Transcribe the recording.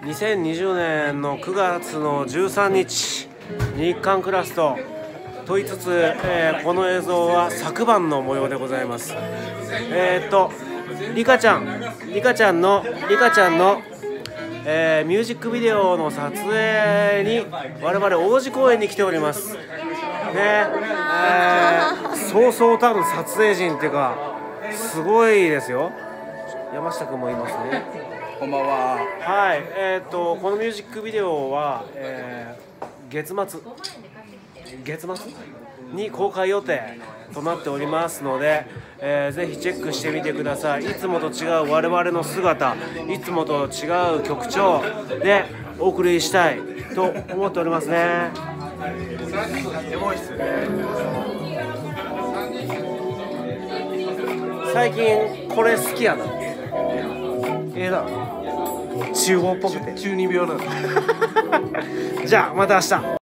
2020年の9月の13日日韓クラスと問いつつ、この映像は昨晩の模様でございます。リカちゃんのミュージックビデオの撮影に我々王子公園に来ておりますね。そうそうたる撮影陣っていうかすごいですよ。山下君もいますね。 こんばんは。 はい、このミュージックビデオは、月末に公開予定となっておりますので、ぜひチェックしてみてください。いつもと違う我々の姿、いつもと違う曲調でお送りしたいと思っておりますね。最近これ好きやな。な中国っぽくて中二病なんです。 じゃあまた明日。